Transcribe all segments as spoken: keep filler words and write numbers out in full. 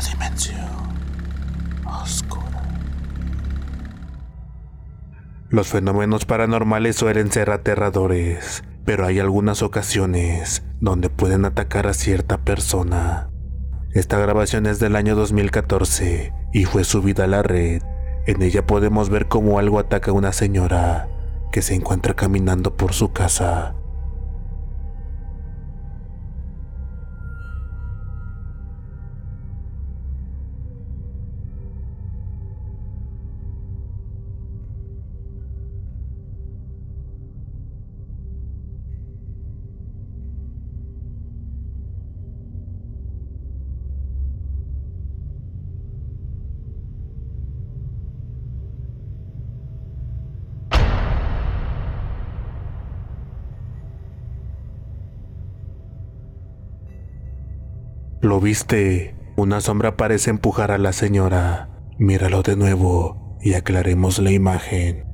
dimensión oscura. Los fenómenos paranormales suelen ser aterradores, pero hay algunas ocasiones donde pueden atacar a cierta persona. Esta grabación es del año dos mil catorce y fue subida a la red. En ella podemos ver cómo algo ataca a una señora que se encuentra caminando por su casa. ¿Lo viste? Una sombra parece empujar a la señora. Míralo de nuevo y aclaremos la imagen.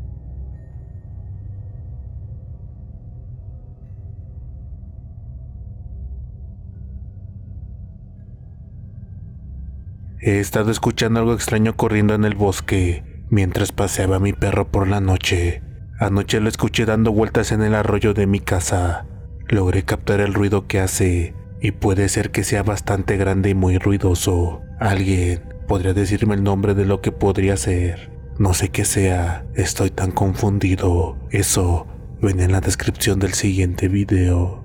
He estado escuchando algo extraño corriendo en el bosque mientras paseaba a mi perro por la noche. Anoche lo escuché dando vueltas en el arroyo de mi casa. Logré captar el ruido que hace y puede ser que sea bastante grande y muy ruidoso. ¿Alguien podría decirme el nombre de lo que podría ser? No sé qué sea, estoy tan confundido. Eso ven en la descripción del siguiente video.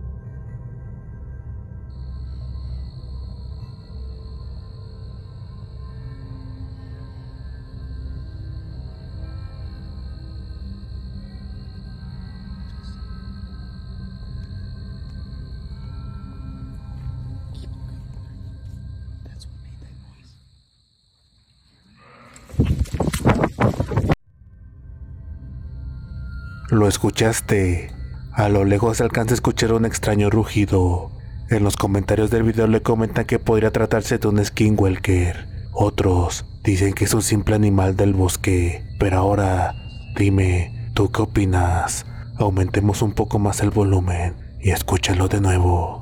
¿Lo escuchaste? A lo lejos se alcanza a escuchar un extraño rugido. En los comentarios del video le comentan que podría tratarse de un skinwalker. Otros dicen que es un simple animal del bosque. Pero ahora, dime, ¿tú qué opinas? Aumentemos un poco más el volumen y escúchalo de nuevo.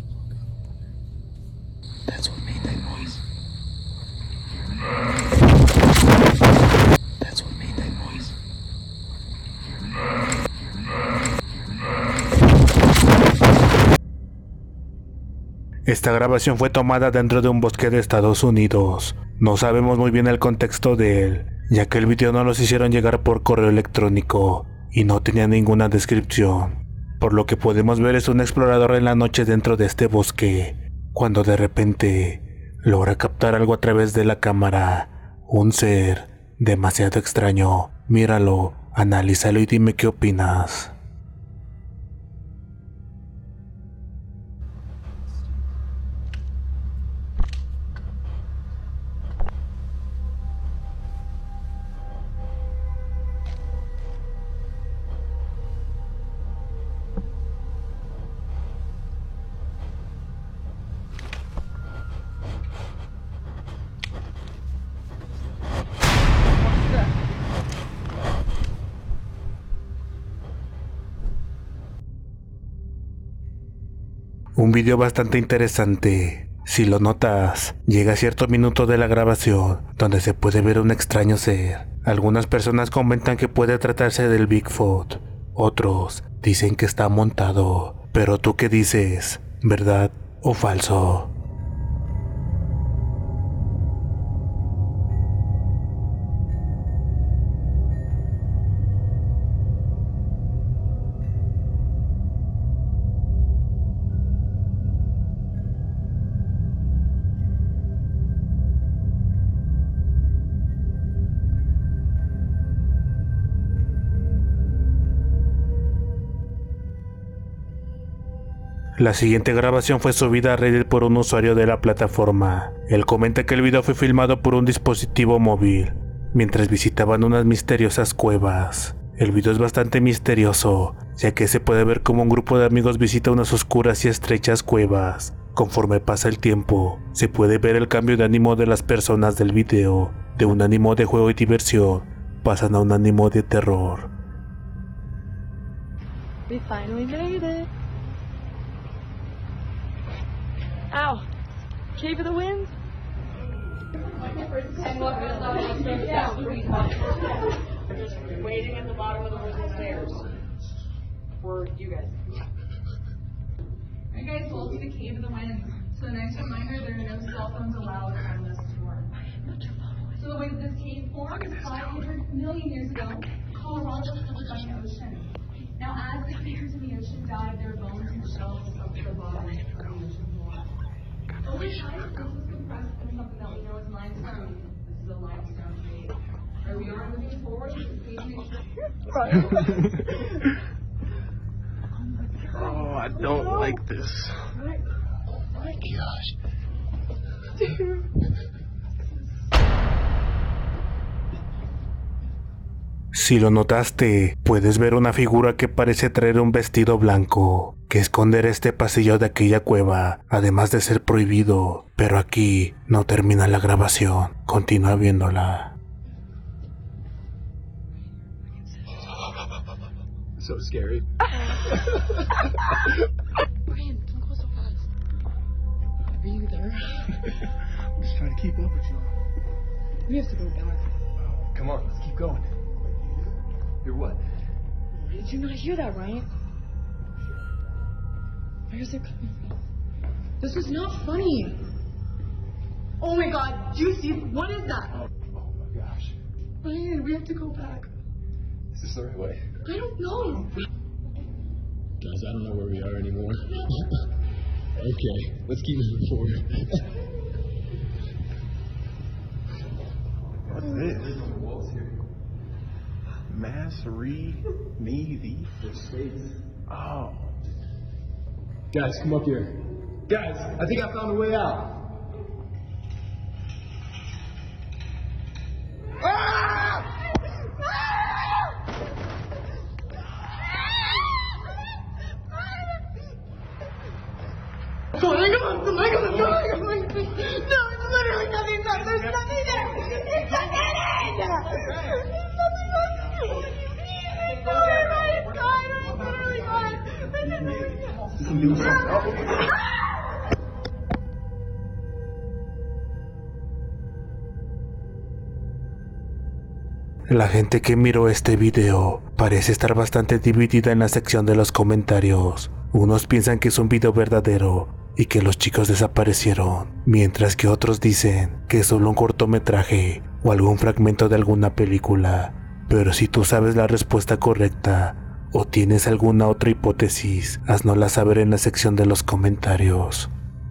That's what made that noise. That's what made that noise. Esta grabación fue tomada dentro de un bosque de Estados Unidos. No sabemos muy bien el contexto de él, ya que el video no los hicieron llegar por correo electrónico y no tenía ninguna descripción. Por lo que podemos ver es un explorador en la noche dentro de este bosque, cuando de repente logra captar algo a través de la cámara. Un ser demasiado extraño. Míralo, analízalo y dime qué opinas. Un video bastante interesante. Si lo notas, llega a cierto minuto de la grabación donde se puede ver un extraño ser. Algunas personas comentan que puede tratarse del Bigfoot, otros dicen que está montado. Pero tú qué dices, ¿verdad o falso? La siguiente grabación fue subida a Reddit por un usuario de la plataforma. Él comenta que el video fue filmado por un dispositivo móvil, mientras visitaban unas misteriosas cuevas. El video es bastante misterioso, ya que se puede ver como un grupo de amigos visita unas oscuras y estrechas cuevas. Conforme pasa el tiempo, se puede ver el cambio de ánimo de las personas del video. De un ánimo de juego y diversión, pasan a un ánimo de terror. We finally made it. Ow! Cave of the Wind? And what was that? Yeah, we talked. Just waiting at the bottom of the wooden stairs for you guys. Alright guys, welcome to the Cave of the Winds. So the next reminder, there are no cell phones allowed on this tour. So the way that this cave formed is five hundred million years ago, Colorado was covered by an ocean. Now as the creatures in the ocean died, their bones and shells sunk to the bottom of the ocean floor. Over time, this was compressed into something that we know as limestone. This is a limestone cave. Where we are moving forward with the cave. Oh, I don't like this. Oh my gosh. Si lo notaste, puedes ver una figura que parece traer un vestido blanco, que esconder este pasillo de aquella cueva, además de ser prohibido. Pero aquí no termina la grabación, continúa viéndola. So scary. Brian, don't go so fast. Are you there? I'm just trying to keep up with you. We have to go back. Come on, let's keep going. You're what? Did you not hear that, Ryan? Where's it coming from? This is not funny. Oh my god, do you see? What is that? Oh, oh my gosh. Ryan, we have to go back. Is this the right way? I don't know. Guys, I don't know where we are anymore. Okay, let's keep moving forward. What's this? Massery Navy. The States. Oh. Guys, come up here. Guys, I think I found a way out. Ah! Oh my god, oh my god, oh my god, oh my god. No, it's literally nothing there. There's nothing there. It's not in. There's nothing there. What do you mean? It's not right. It's gone. It's literally gone. It's literally gone. La gente que miró este video parece estar bastante dividida en la sección de los comentarios. Unos piensan que es un video verdadero y que los chicos desaparecieron, mientras que otros dicen que es solo un cortometraje o algún fragmento de alguna película. Pero si tú sabes la respuesta correcta o tienes alguna otra hipótesis, haznosla saber en la sección de los comentarios.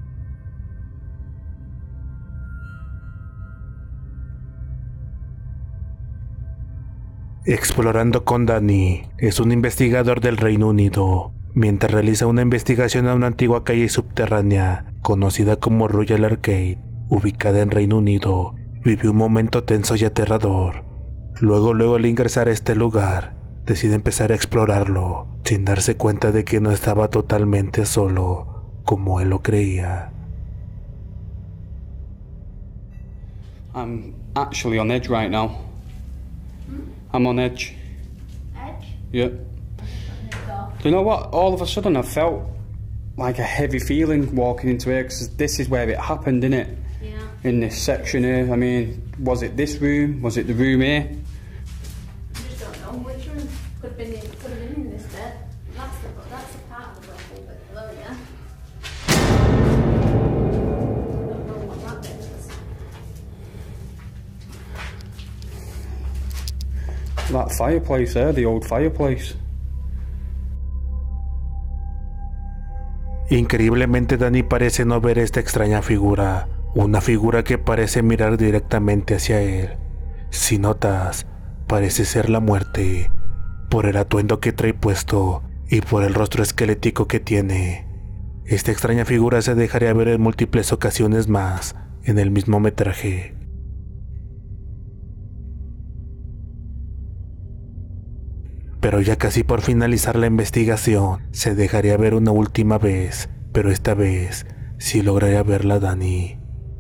Explorando con Danny es un investigador del Reino Unido. Mientras realiza una investigación a una antigua calle subterránea conocida como Royal Arcade, ubicada en Reino Unido, vive un momento tenso y aterrador. Luego, luego al ingresar a este lugar, decide empezar a explorarlo, sin darse cuenta de que no estaba totalmente solo, como él lo creía. I'm actually on edge right now. I'm on edge. Edge? Yeah. Do you know what? All of a sudden I felt like a heavy feeling walking into here, because this is where it happened, innit? Yeah. In this section here. I mean, was it this room? Was it the room here? I just don't know which room. Could have been in, could have been in this bed. That's the, that's the part of the broken bit below, yeah? I don't know what that bit is. That fireplace there, the old fireplace. Increíblemente Danny parece no ver esta extraña figura, una figura que parece mirar directamente hacia él. Si notas, parece ser la muerte, por el atuendo que trae puesto y por el rostro esquelético que tiene. Esta extraña figura se dejaría ver en múltiples ocasiones más en el mismo metraje. Pero ya casi por finalizar la investigación, se dejaría ver una última vez, pero esta vez sí lograría verla Danny.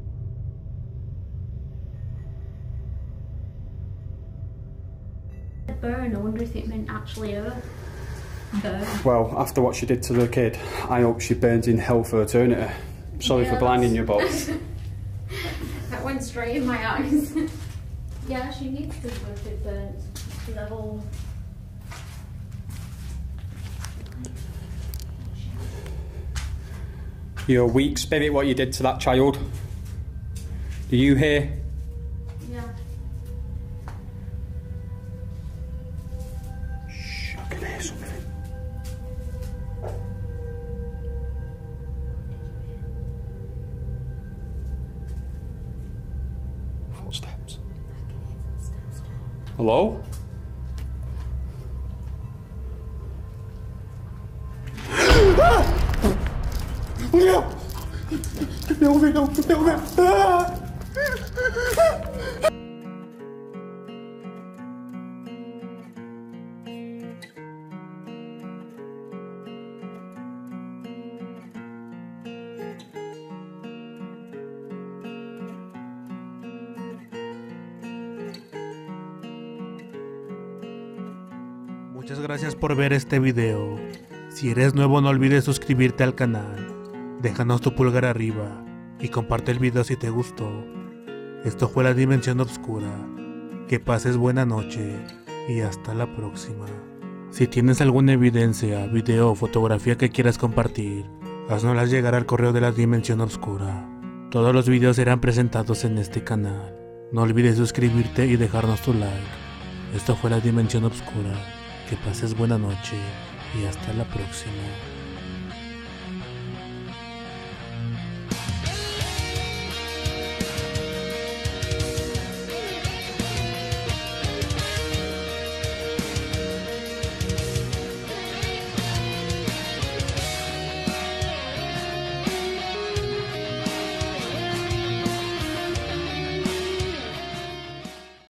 Burn, I wonder if it meant actually her. Burn. Well, after what she did to the kid, I hope she burns in hell for eternity. Sorry Yeah, for blinding you, but That went straight in my eyes. Yeah, she needs to look at the level. You're a weak spirit, what you did to that child. Do you hear? Yeah. Shh, I can hear something. Footsteps. Hello? No, no, no, no, no. Ah! Muchas gracias por ver este video. Si eres nuevo, no olvides suscribirte al canal. Déjanos tu pulgar arriba y comparte el video si te gustó. Esto fue La Dimensión Obscura. Que pases buena noche y hasta la próxima. Si tienes alguna evidencia, video o fotografía que quieras compartir, haznoslas llegar al correo de La Dimensión Obscura. Todos los videos serán presentados en este canal. No olvides suscribirte y dejarnos tu like. Esto fue La Dimensión Obscura. Que pases buena noche y hasta la próxima.